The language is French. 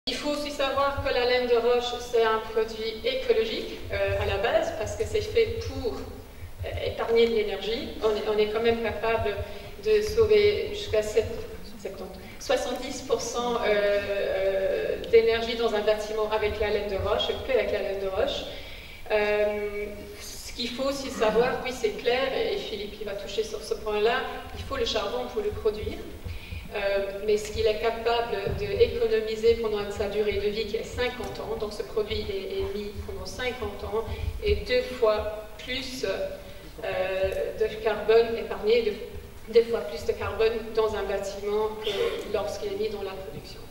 Il faut aussi savoir que la laine de roche, c'est un produit écologique à la base, parce que c'est fait pour épargner de l'énergie. On est quand même capable de sauver jusqu'à 70% d'énergie dans un bâtiment avec la laine de roche, que avec la laine de roche. Ce qu'il faut aussi savoir, oui c'est clair, et Philippe il va toucher sur ce point-là, il faut le charbon pour le produire. Mais ce qu'il est capable d'économiser pendant sa durée de vie qui est 50 ans, donc ce produit est mis pendant 50 ans, et 2 fois plus de carbone épargné, 2 fois plus de carbone dans un bâtiment que lorsqu'il est mis dans la production.